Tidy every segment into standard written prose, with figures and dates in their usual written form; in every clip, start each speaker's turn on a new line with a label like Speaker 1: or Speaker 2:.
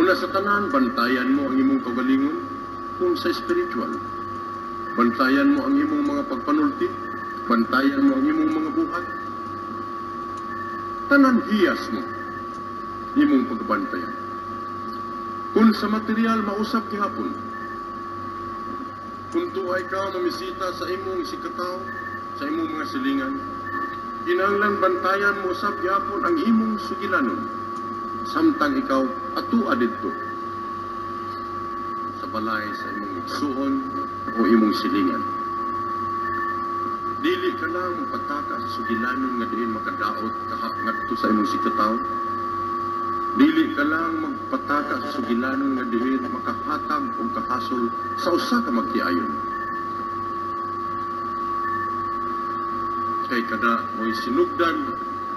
Speaker 1: Una sa tanan, bantayan mo ang imong kaugalingon kung sa spiritual. Bantayan mo ang imong mga pagpanulti, bantayan mo ang imong mga buhat. Tanan hiyas mo imong pagbantayan. Kung sa material mausap gihapon, kung tuay ka mamisita sa imong sikataw, sa imong mga silingan, kinahanglan bantayan mo usab gihapon ang imong sugilanon. Samtang ikaw atua didto sa balay sa imong igsuon o imong silingan. Dili ka lang magpataka sa sugilanon nga diin makadaot ngadto sa imong sikataw. Dili ka lang magpataka sa sugilanon nga diin makahatag o kahasol sa usa ka magtiayon. Kay kada mo'y sinugdan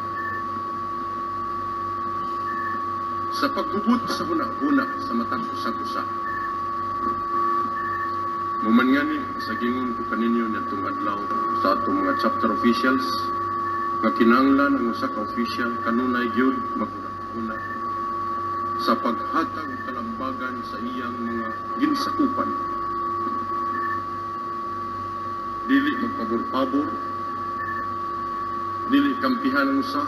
Speaker 1: sa paggubot sa huna-huna sa matang usa-usa. Muman nga ni, sa gingon ko kaninyo nitong adlaw sa atong mga chapter officials, nga kinahanglan ang usa ka official kanunay gyud maguna-una sa paghatag og kalambagan sa iyang mga ginsakupan. Dili magpabor-pabor, dili kampihan ang usa,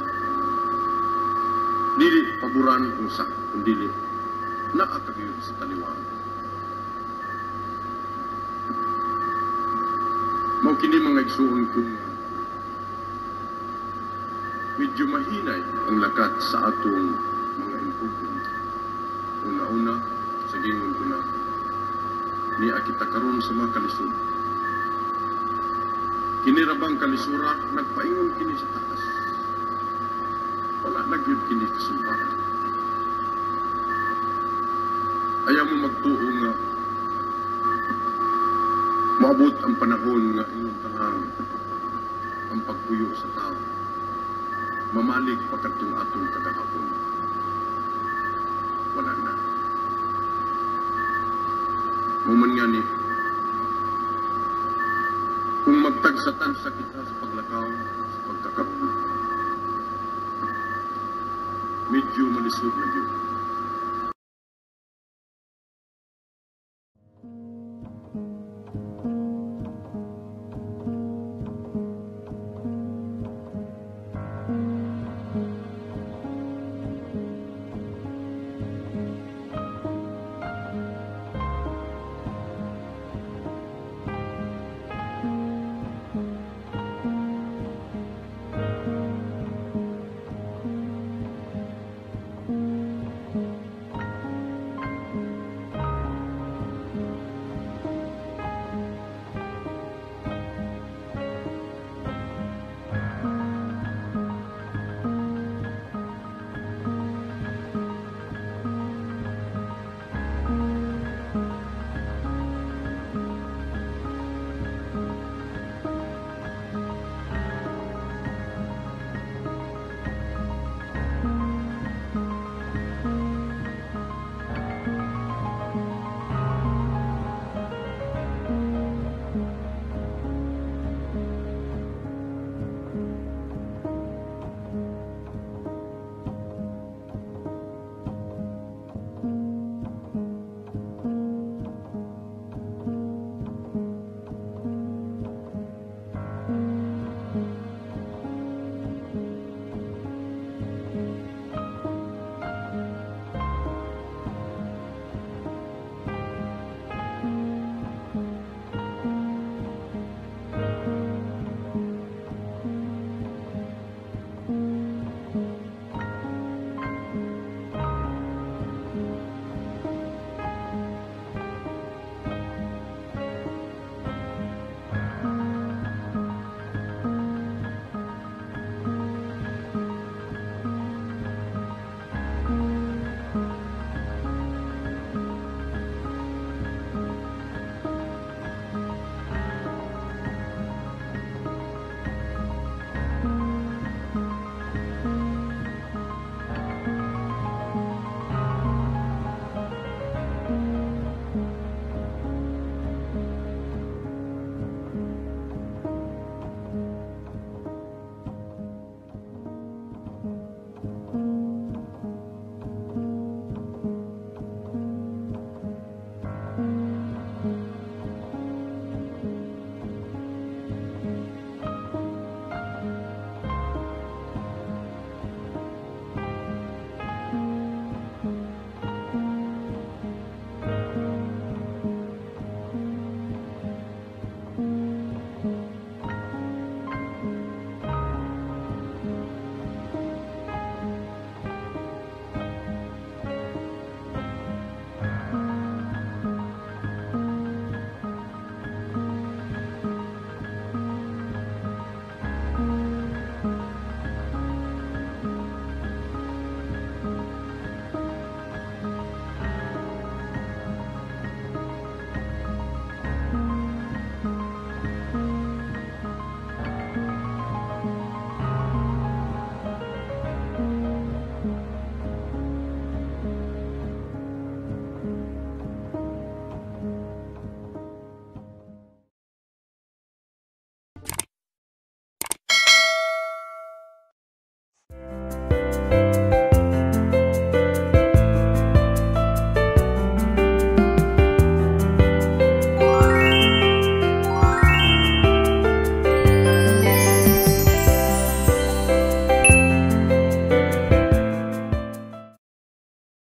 Speaker 1: dili paboran ang usa, kundi naakagiyod sa taliwang. Mao kini mga igsuon kung medyo mahinay ang lakat sa atong mga improvement. Una-una, sa gingon ko na, niya kita karon sa mga kalisod. Kinirabang kalisura, nagpaingon kini sa taas. Wala nagyud kini kasumpaan. Ayaw mo magtuo nga maabot ang panahon nga inyong talang ang pagpuyo sa tao. Mamalig pagkatong atong kagahapon. Wala na. Muman nga ni, kung magtagsatan sa kita sa paglakaw, sa pagkakaroon, medyo malisod na yun.